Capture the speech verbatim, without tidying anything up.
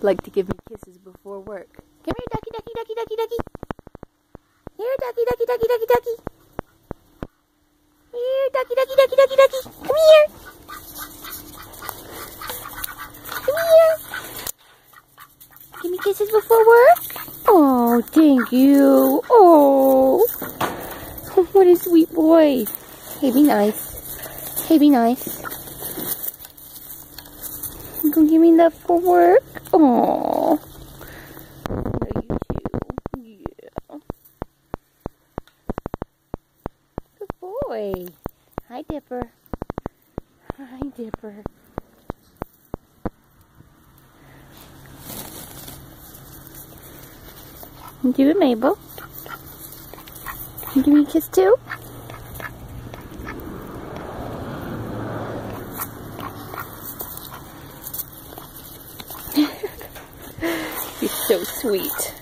like to give me kisses before work. Come here, ducky, ducky, ducky, ducky, ducky. Here, ducky, ducky, ducky, ducky, ducky. Here, ducky, ducky, ducky, ducky, ducky. Come here. Come here. Give me kisses before work. Oh, thank you. Oh, what a sweet boy. Hey, be nice. Hey, be nice. You gonna give me love for work? Oh, I love you too. Yeah. Good boy. Hi, Dipper. Hi, Dipper. Do it, Mabel. You give me a kiss too? You're so sweet.